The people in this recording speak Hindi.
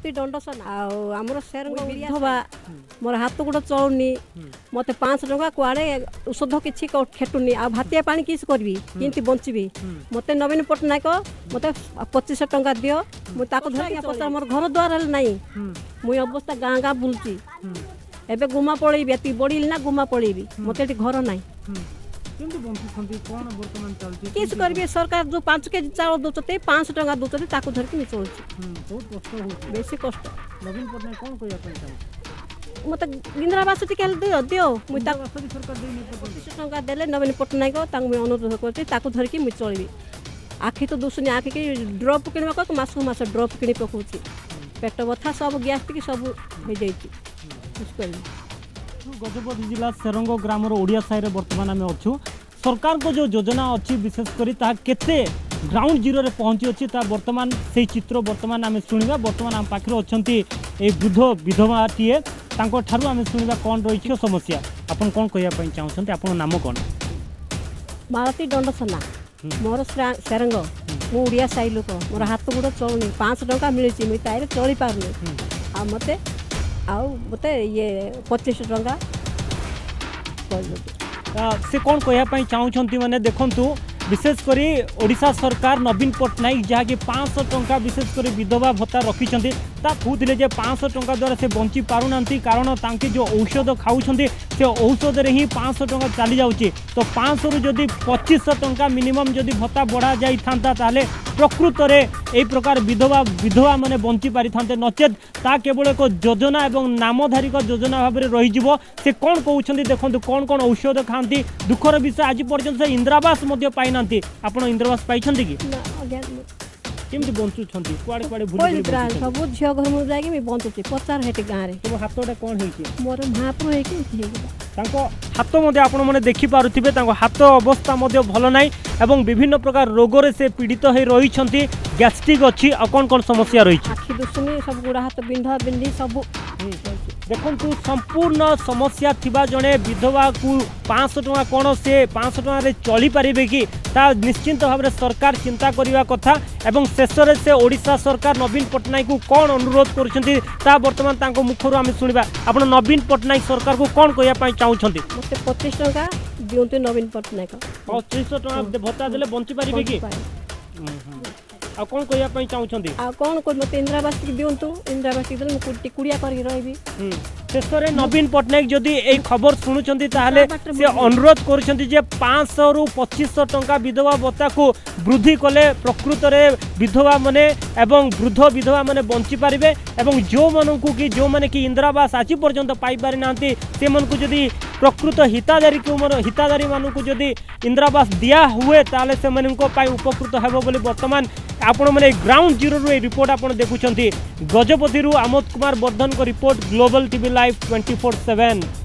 मालती दंडसन आमर शेर विधवा मोर हाथ गोड़ चलुनी मत 500 टंका कुआड़े औषध किसी खेटुनी आ भातिया पानी किस करी कि बंची मत नवीन पट्टनायक मत 2500 टंका दियो मुझे पचार मोर घर द्वार नहीं मुई अवस्था गाँ गाँ बुलची एबे गुमा पड़ेबी बड़ी ना गुमा पड़ेबी मत घर ना किस करेंगे सरकार जो 5 केजी चाउल दौरान 500 टंका दौरान ताकू धरिकी मैं चलुची बेसी कष्ट नवीन पट्टनायक कौन कहना मत इंदिरावास दियो दियो मुझे 2500 टंका देले नवीन पट्टनायक अनुरोध कर धरिकी मुझे चलि आखि तो दुसुनी आखि की ड्रप किणवा मस मस ड्रप कि पकाउची पेट बथा सब गैस टी सब हो जाए गजपति जिला सेरंग ग्राम ओडिया साई बर्तमान आम अच्छु सरकार को जो योजना अच्छी विशेषकर केते ग्राउंड जीरो रे पहुंची अच्छी बर्तमान से चित्र बर्तमान आम शुणा बर्तमान आम पाखे अच्छा वृद्ध विधवाटीए आम शुणा कौन रही समस्या आपन कौन कहना चाहते आप नाम कौन मालती दंडसना मोर सेरंग मु ओडिया साई लोक मोर हाथ गोड़ चलुनी 500 टंका मिली मुझे चली पारनी आ मते मत ये 2500 टंका से कौन कहना चाहते मैंने देखु विशेषकर ओडिशा सरकार नवीन पट्टनायक जहाँकि 500 टंका विशेषकर विधवा भत्ता रखिंट कहते जे 500 टंका द्वारा से बंची पारना कारण तांके जो औषध खाऊं से औषध रे ही 500 टंका चली जाऊँगी तो 500 रु जदि 2500 टंका मिनिमम जदि भत्ता बढ़ा जाई था ताले प्रकृत में यही प्रकार विधवा माने बंची पारि था नचेत ता केवल एक योजना एवं नामधारिक योजना भाव में रही से कौन कहते देखो कौन कौन औषध खाती दुखर विषय आज पर्यंत से इंदिरावास पाई ना आप इंदिरावास पाई कि केमती बंचुं कुआड़े कुआड़े सब झील घर मुझे जाकि बंचुची पचार हेटी गाँव में हाथटा कौन हो मोर महापुर हाथ आपने देखिपे हाथ अवस्था भल ना एवं विभिन्न प्रकार रोग से पीड़ित हो रही गैस्ट्रिक अच्छी कौन कौन समस्या रही आखि दुसुनी सब गुड़ा हाथ बिंधा बिंधी सब देखु संपूर्ण समस्या थिबा जड़े विधवा को 500 टंका कौन से 500 टंका चली पारे कि निश्चिंत भाव में सरकार चिंता करने कथा एवं शेष से ओडिशा सरकार नवीन पट्टनायक को कौन अनुरोध कर बर्तमान मुखर आम शुणा आप नवीन पट्टनायक सरकार को कौन कहना चाहते मत 25 टंका दिंतु नवीन पट्टनायक 2500 टंका भत्ता देले बंची पारे कि आ कौन कहना चाहते कौन मत इंदिरावास दिंतु इंदिरावास देते कुड़िया कर रही शेष में नवीन पट्टनायक जदि ये खबर शुणुंट से अनुरोध कर 500 रु 2500 टंका विधवा भत्ता को वृद्धि कले प्रकृत में विधवा माने एवं वृद्ध विधवा माने बंची पारे एवं जो मानू कि जो माने कि इंदिरावास आज पर्यंत पाई पारि ना से मानू जदि प्रकृत हिताधारी मानू जदि इंदिरावास दिया हुए ताले से उपकृत हेबो बोली वर्तमान आपण मैंने ग्राउंड जीरो रू रिपोर्ट आप देखुं गजपति आमोद कुमार वर्धन को रिपोर्ट ग्लोबल टीवी लाइव 24/7।